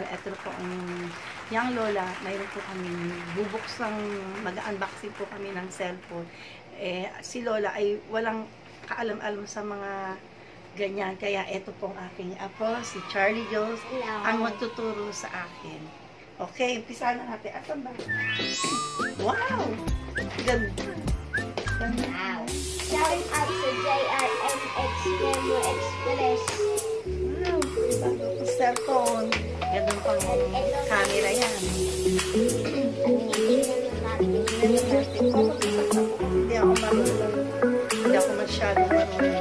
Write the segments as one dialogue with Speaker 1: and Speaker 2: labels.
Speaker 1: ito po ang yung Lola, mayroon po kami bubuksang, mag-unboxing po kami ng cellphone. Si Lola ay walang kaalam-alam sa mga ganyan. Kaya ito po ang aking apo, si Charlie Jones, ang magtuturo sa akin. Okay, umpisa na natin. Asan ba? Wow! Ganda!
Speaker 2: Wow! Shout out sa JRMX Memo Express.
Speaker 1: Wow! Bago po cellphone. Ganun pang camera yan. Hindi ako marunong. Hindi ako masyadong marunong.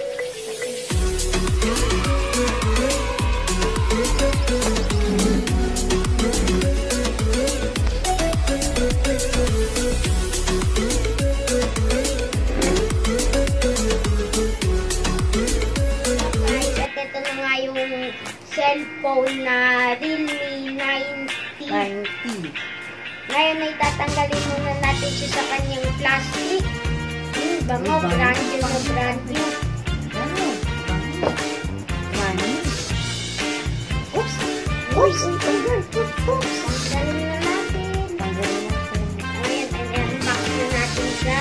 Speaker 2: Cellphone na Realme 90. Ngayon ay tatanggalin muna natin siya sa kanyang plastic. Bango, brand new na brand new.
Speaker 1: Oops! Oops! Tanggalin
Speaker 2: na natin. Ayan, unbox na natin siya.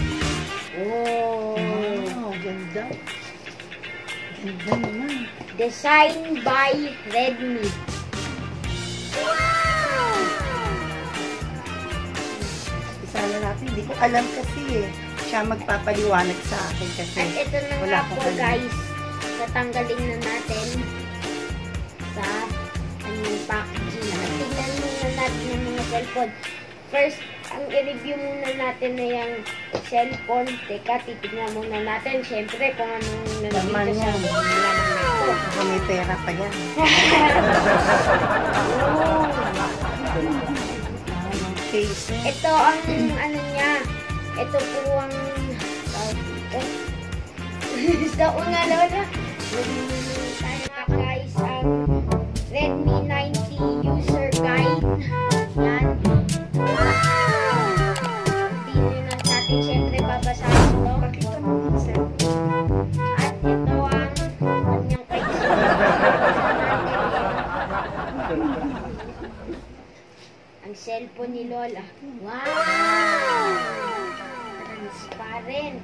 Speaker 1: Oh, ganda. Ganda naman.
Speaker 2: Designed by Redmi. Wow!
Speaker 1: Isa na natin. Hindi ko alam kasi eh. Siya magpapaliwanag sa akin kasi.
Speaker 2: At ito na nga po guys. Tatanggalin na natin sa kanyang packaging. At tignan muna natin yung mga cellphone. First, ang i-review muna natin na yung cellphone. Teka, titignan muna natin. Siyempre, kung anong nandito sa laman nito.
Speaker 1: Baka may pera pa yan. Case.
Speaker 2: Ito ang ano niya. Ito po ang sa una Lola. Tayo pa guys ang Redmi 90 user guide. Yan. Video na natin siyempre babasahin ito.
Speaker 1: Pakita mo yung cellphone.
Speaker 2: At ito ang kanyang case. Ang cellphone ni Lola. Wow! Transparent.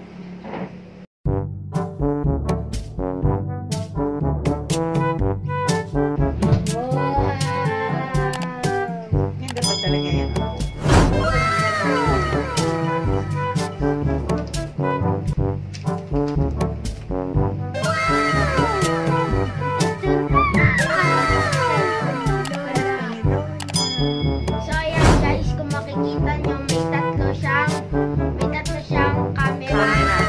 Speaker 1: Ganda pa talaga yan.
Speaker 2: So ayan guys, kung makikita nyo, may tatlo siyang camera.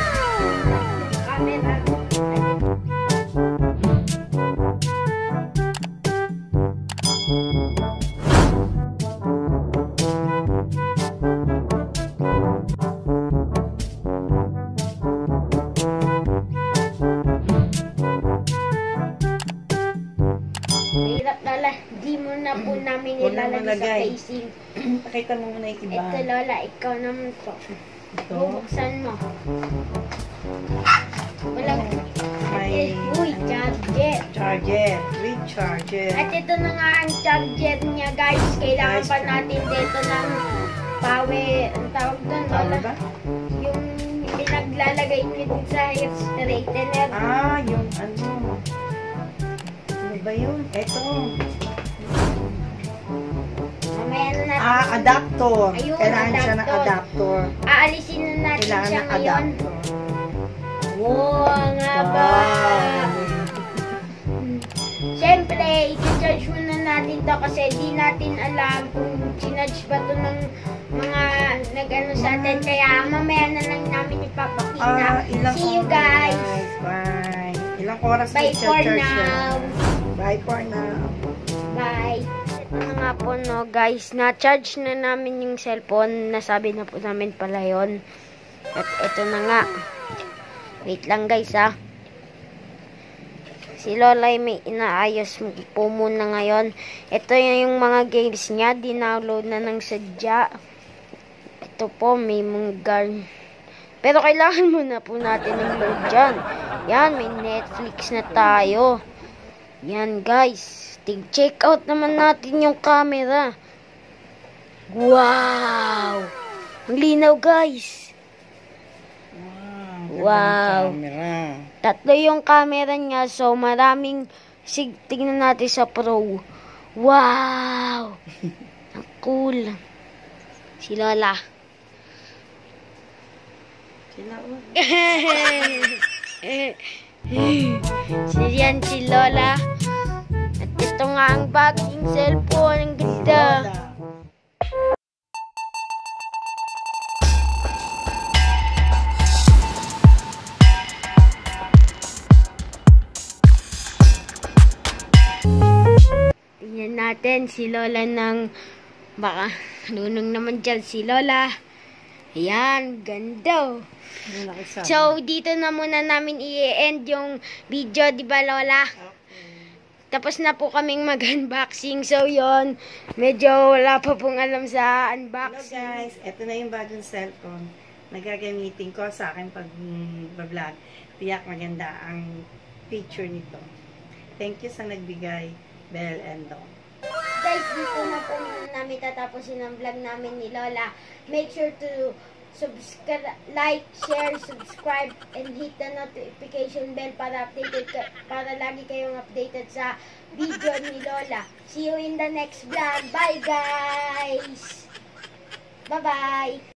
Speaker 2: Hirap Lola, di mo na po namin ilalagay sa casing.
Speaker 1: Pakita mo muna yung iba.
Speaker 2: Ito Lola, ikaw naman po.
Speaker 1: Ito.
Speaker 2: Bubuksan mo. Walang,
Speaker 1: May
Speaker 2: uy, charger.
Speaker 1: charger. With charger.
Speaker 2: At ito na nga ang charger niya guys. Kailangan pa natin dito ng power. Ang tawag doon
Speaker 1: Tama
Speaker 2: Lola?
Speaker 1: ba?
Speaker 2: Yung pinaglalagay niyo din sa straightener.
Speaker 1: Yung ano. Ano ba yun? Ito.
Speaker 2: Mamaya na natin.
Speaker 1: Adapter.
Speaker 2: Ayun,
Speaker 1: Kailangan siya ng adapter.
Speaker 2: Aalisin na natin
Speaker 1: Kailangan
Speaker 2: siya
Speaker 1: ng
Speaker 2: ngayon.
Speaker 1: adapter.
Speaker 2: Wow, nga ba? Siyempre, i-charge muna natin to kasi di natin alam kung sinarge ba to ng mga nag-ano sa atin. Kaya mamaya na lang namin ipapakita. See you guys!
Speaker 1: Bye! Ilang oras
Speaker 2: Bye for
Speaker 1: i-charge
Speaker 2: now!
Speaker 1: Bye for now!
Speaker 2: Bye! Ito na nga po no guys, na-charge na namin yung cellphone. Nasabi na po namin pala yun. At ito na nga. Wait lang guys ha. Si Lola ay may inaayos po muna ngayon. Ito yung mga games niya. Dinownload na ng sadya. Ito po may mga gun. Pero kailangan muna po natin ng load dyan. Yan, may Netflix na tayo. Yan guys. Check out naman natin yung camera. Wow! Ang linaw, guys. Wow.
Speaker 1: Camera.
Speaker 2: Tatlo yung camera niya, so maraming tingnan natin sa Pro. Wow! Ang cool. Si Lola. Yan si Lola. At ito nga ang bagong cellphone. Ang ganda. Tingnan natin si Lola ng baka kanunong naman dyan si Lola. Ayan, ganda. So, dito na muna namin i-end yung video, di ba Lola?
Speaker 1: Okay.
Speaker 2: Tapos na po kaming mag-unboxing. So, yon medyo wala pa pong alam sa
Speaker 1: Hello
Speaker 2: unboxing.
Speaker 1: guys, ito na yung bagong cellphone na gagamitin ko sa akin pag vlog. Tiyak maganda ang picture nito. Thank you sa nagbigay, Bell and Dom.
Speaker 2: Guys, dito na po muna namin tatapusin ang vlog namin ni Lola. Make sure to like, share, subscribe, and hit the notification bell para lagi kayong updated sa video ni Lola. See you in the next vlog. Bye guys! Bye-bye!